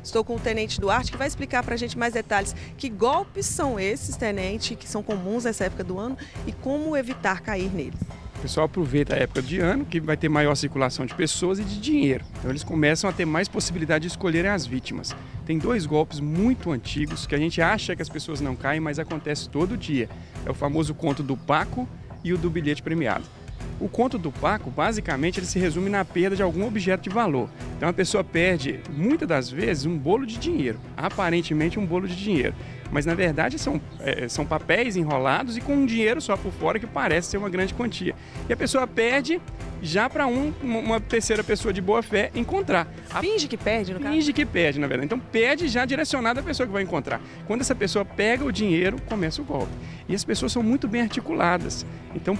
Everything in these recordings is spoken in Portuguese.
Estou com o Tenente Duarte, que vai explicar para a gente mais detalhes. Que golpes são esses, Tenente, que são comuns nessa época do ano e como evitar cair neles? O pessoal aproveita a época de ano, que vai ter maior circulação de pessoas e de dinheiro. Então eles começam a ter mais possibilidade de escolherem as vítimas. Tem dois golpes muito antigos que a gente acha que as pessoas não caem, mas acontece todo dia. É o famoso conto do Paco e o do bilhete premiado. O conto do Paco, basicamente, ele se resume na perda de algum objeto de valor. Então a pessoa perde, muitas das vezes, um bolo de dinheiro. Aparentemente um bolo de dinheiro. Mas na verdade são papéis enrolados e com um dinheiro só por fora que parece ser uma grande quantia. E a pessoa perde já para uma terceira pessoa de boa fé encontrar. Finge que perde, no caso? Finge que perde, na verdade. Então perde já direcionado à pessoa que vai encontrar. Quando essa pessoa pega o dinheiro, começa o golpe. E as pessoas são muito bem articuladas. Então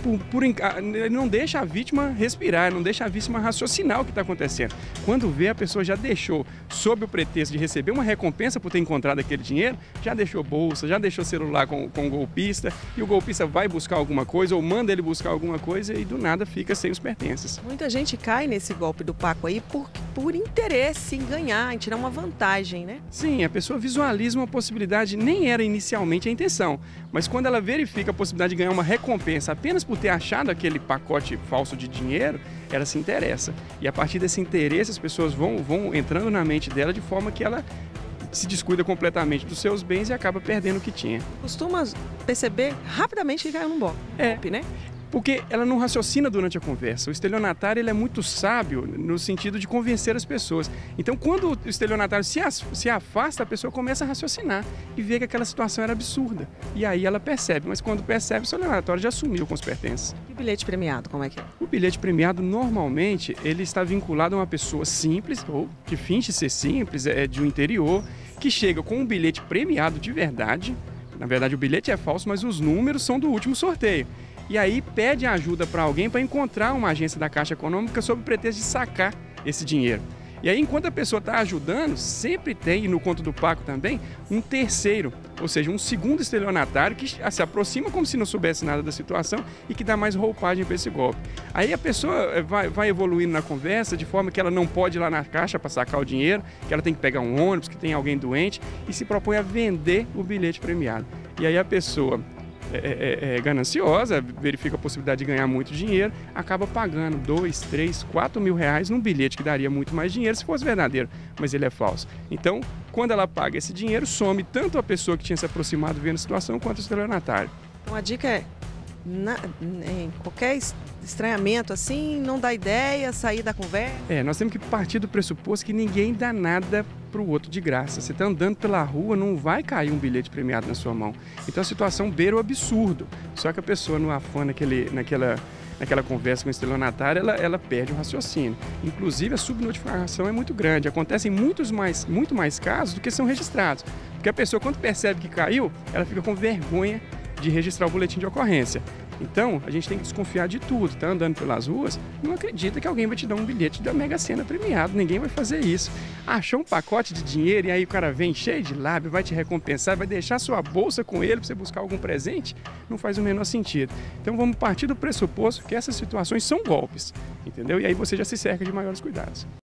ele não deixa a vítima respirar, não deixa a vítima raciocinar o que está acontecendo. Quando vê, a pessoa já deixou, sob o pretexto de receber uma recompensa por ter encontrado aquele dinheiro, já deixou bolsa, já deixou celular com o golpista, e o golpista vai buscar alguma coisa ou manda ele buscar alguma coisa e do nada fica sem os pertences. Muita gente cai nesse golpe do Paco aí por interesse em ganhar, em tirar uma vantagem, né? Sim, a pessoa visualiza uma possibilidade, nem era inicialmente a intenção, mas quando ela verifica a possibilidade de ganhar uma recompensa apenas por ter achado aquele pacote falso de dinheiro, ela se interessa. E a partir desse interesse as pessoas vão entrando na mente dela de forma que ela se descuida completamente dos seus bens e acaba perdendo o que tinha. Costuma perceber rapidamente que caiu num golpe, né? Porque ela não raciocina durante a conversa. O estelionatário ele é muito sábio no sentido de convencer as pessoas. Então, quando o estelionatário se afasta, a pessoa começa a raciocinar e vê que aquela situação era absurda. E aí ela percebe, mas quando percebe, o estelionatário já sumiu com os pertences. E o bilhete premiado, como é que é? O bilhete premiado, normalmente, ele está vinculado a uma pessoa simples, ou que finge ser simples, é de um interior, que chega com um bilhete premiado de verdade. Na verdade, o bilhete é falso, mas os números são do último sorteio. E aí pede ajuda para alguém para encontrar uma agência da Caixa Econômica sob o pretexto de sacar esse dinheiro. E aí, enquanto a pessoa está ajudando, sempre tem, e no conto do Paco também, um terceiro, ou seja, um segundo estelionatário que se aproxima como se não soubesse nada da situação e que dá mais roupagem para esse golpe. Aí a pessoa vai evoluindo na conversa de forma que ela não pode ir lá na caixa para sacar o dinheiro, que ela tem que pegar um ônibus, que tem alguém doente, e se propõe a vender o bilhete premiado. E aí a pessoa é gananciosa, verifica a possibilidade de ganhar muito dinheiro, acaba pagando 2, 3, 4 mil reais num bilhete que daria muito mais dinheiro se fosse verdadeiro, mas ele é falso. Então, quando ela paga esse dinheiro, some tanto a pessoa que tinha se aproximado vendo a situação quanto o estelionatário. Então a dica é, em qualquer estranhamento assim, não dá ideia, sair da conversa. Nós temos que partir do pressuposto que ninguém dá nada para o outro de graça. Você está andando pela rua, não vai cair um bilhete premiado na sua mão. Então a situação beira o absurdo. Só que a pessoa, no afã, naquela conversa com o estelionatário, ela perde o raciocínio. Inclusive, a subnotificação é muito grande. Acontecem muito mais casos do que são registrados. Porque a pessoa, quando percebe que caiu, ela fica com vergonha de registrar o boletim de ocorrência. Então, a gente tem que desconfiar de tudo. Está andando pelas ruas, não acredita que alguém vai te dar um bilhete da Mega Sena premiado. Ninguém vai fazer isso. Achou um pacote de dinheiro e aí o cara vem cheio de lábio, vai te recompensar, vai deixar sua bolsa com ele para você buscar algum presente? Não faz o menor sentido. Então, vamos partir do pressuposto que essas situações são golpes, entendeu? E aí você já se cerca de maiores cuidados.